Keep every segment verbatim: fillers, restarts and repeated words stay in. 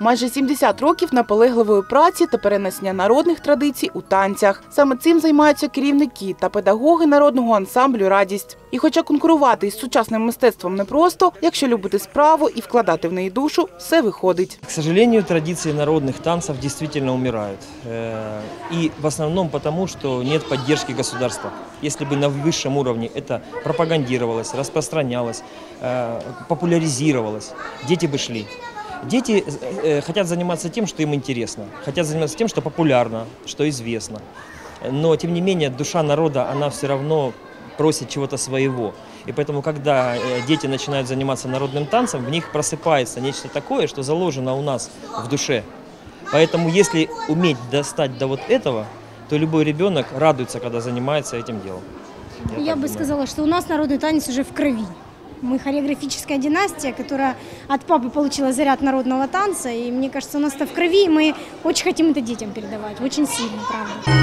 Майже сімдесят років наполегливої праці та перенесення народних традицій у танцях. Саме цим займаються керівники та педагоги народного ансамблю «Радість». І хоча конкурувати із сучасним мистецтвом непросто, якщо любити справу і вкладати в неї душу, все виходить. К сожалению, традиции народных танцев действительно умирают. И в основном потому, что нет поддержки государства. Если бы на высшем уровне это пропагандировалось, распространялось, популяризировалось, дети бы шли. Дети хотят заниматься тем, что им интересно, хотят заниматься тем, что популярно, что известно. Но, тем не менее, душа народа, она все равно просит чего-то своего. И поэтому, когда дети начинают заниматься народным танцем, в них просыпается нечто такое, что заложено у нас в душе. Поэтому, если уметь достать до вот этого, то любой ребенок радуется, когда занимается этим делом. Я, Я бы думаю. сказала, что у нас народный танец уже в крови. Мы хореографическая династия, которая от папы получила заряд народного танца. И мне кажется, у нас это в крови, и мы очень хотим это детям передавать. Очень сильно, правда.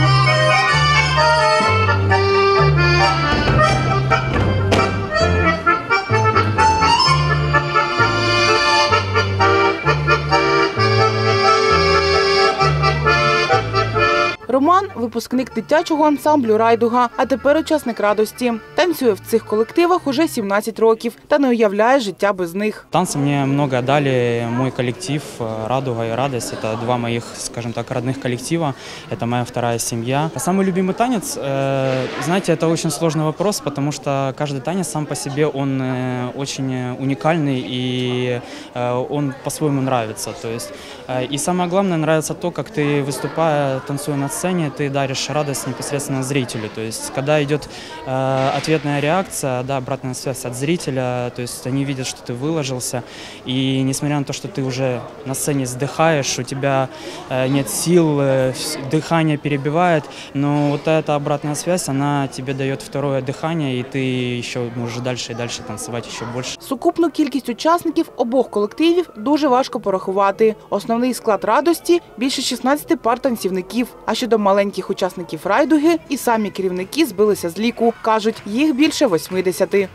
Роман – випускник дитячого ансамблю «Райдуга», а тепер учасник «Радості». Танцює в цих колективах уже сімнадцять років та не уявляє життя без них. Танцы мне много дали мой коллектив «Радуга» и «Радость». Это два моих, скажем так, родных коллектива. Это моя вторая семья. Самый любимый танец, знаете, это очень сложный вопрос, потому что каждый танец сам по себе, он очень уникальный и он по-своему нравится. То есть, и самое главное, нравится то, как ты, выступая, танцуя на сцене, ты даришь радость непосредственно зрителю. То есть, когда идет э, ответная реакция, да, обратная связь от зрителя, то есть они видят, что ты выложился, и несмотря на то, что ты уже на сцене вздыхаешь, у тебя э, нет сил, э, дыхание перебивает, но вот эта обратная связь, она тебе дает второе дыхание, и ты еще можешь дальше и дальше танцевать еще больше. Сукупну кількість учасників обох колективів дуже важко порахувати. Основний склад «Радості» – більше шістнадцяти пар танцівників. А щодо маленьких учасників «Райдуги» і самі керівники збилися з ліку. Кажуть, їх більше восьмидесяти.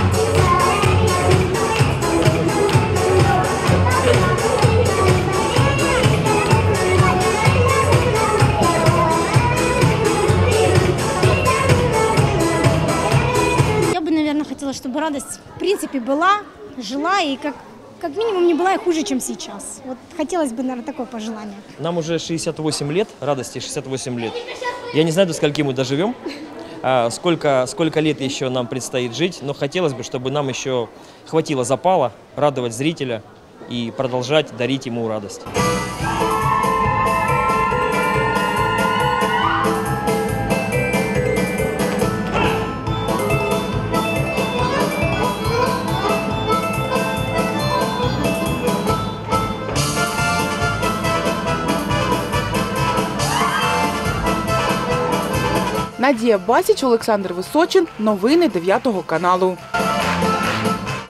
Я бы, наверное, хотела, чтобы радость, в принципе, была, жила и как Как минимум не была и хуже, чем сейчас. Вот хотелось бы, наверное, такое пожелание. Нам уже шестьдесят восемь лет, «Радости» шестьдесят восемь лет. Я не знаю, до скольки мы доживем, сколько, сколько лет еще нам предстоит жить, но хотелось бы, чтобы нам еще хватило запала радовать зрителя и продолжать дарить ему радость. Надія Басіч, Олександр Височин. Новини дев'ятого каналу.